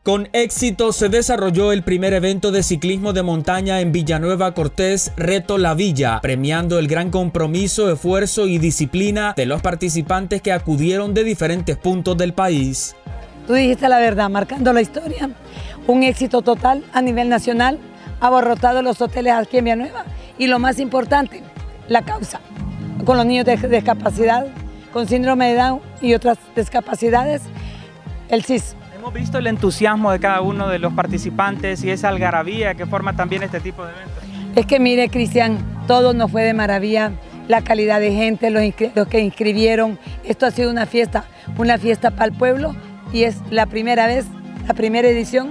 Con éxito se desarrolló el primer evento de ciclismo de montaña en Villanueva Cortés, Reto La Villa, premiando el gran compromiso, esfuerzo y disciplina de los participantes que acudieron de diferentes puntos del país. Tú dijiste la verdad, marcando la historia, un éxito total a nivel nacional, abarrotado los hoteles aquí en Villanueva y lo más importante, la causa, con los niños de discapacidad, con síndrome de Down y otras discapacidades, el CIS. Hemos visto el entusiasmo de cada uno de los participantes y esa algarabía que forma también este tipo de eventos. Es que mire, Cristian, todo nos fue de maravilla, la calidad de gente, los que inscribieron. Esto ha sido una fiesta para el pueblo y es la primera vez, la primera edición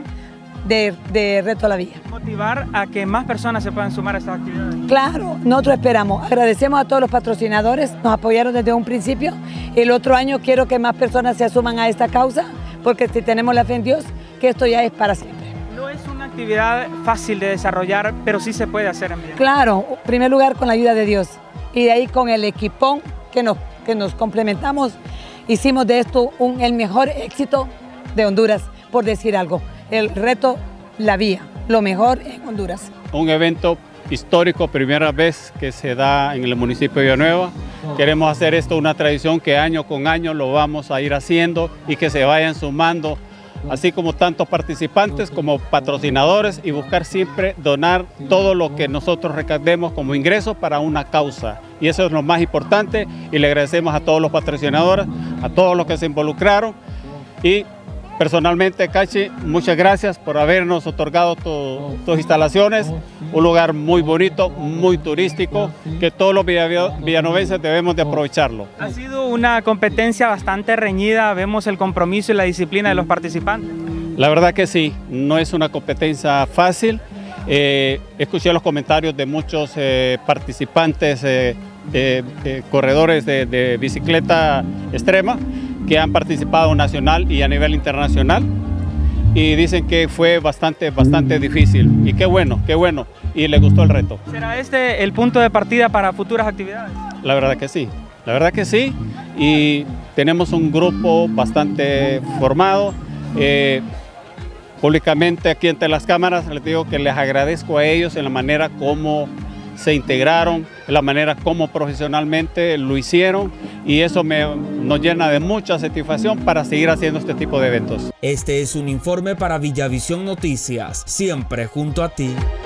de Reto La Villa. Motivar a que más personas se puedan sumar a estas actividades. Claro, nosotros esperamos, agradecemos a todos los patrocinadores, nos apoyaron desde un principio. El otro año quiero que más personas se suman a esta causa, porque si tenemos la fe en Dios, que esto ya es para siempre. No es una actividad fácil de desarrollar, pero sí se puede hacer en Villanueva. Claro, en primer lugar con la ayuda de Dios y de ahí con el equipón que nos complementamos, hicimos de esto el mejor éxito de Honduras, por decir algo. El Reto La Villa, lo mejor en Honduras. Un evento histórico, primera vez que se da en el municipio de Villanueva. Queremos hacer esto una tradición que año con año lo vamos a ir haciendo y que se vayan sumando, así como tantos participantes como patrocinadores, y buscar siempre donar todo lo que nosotros recaudemos como ingresos para una causa. Y eso es lo más importante y le agradecemos a todos los patrocinadores, a todos los que se involucraron y personalmente, Cachi, muchas gracias por habernos otorgado tus instalaciones, un lugar muy bonito, muy turístico, que todos los villanovenses debemos de aprovecharlo. Ha sido una competencia bastante reñida, vemos el compromiso y la disciplina de los participantes. La verdad que sí, no es una competencia fácil. Escuché los comentarios de muchos participantes, corredores de bicicleta extrema, que han participado nacional y a nivel internacional, y dicen que fue bastante difícil, y qué bueno, y les gustó el reto. ¿Será este el punto de partida para futuras actividades? La verdad que sí, y tenemos un grupo bastante formado. Públicamente aquí ante las cámaras les digo que les agradezco a ellos en la manera como se integraron, en la manera como profesionalmente lo hicieron, y eso nos llena de mucha satisfacción para seguir haciendo este tipo de eventos. Este es un informe para Villavisión Noticias, siempre junto a ti.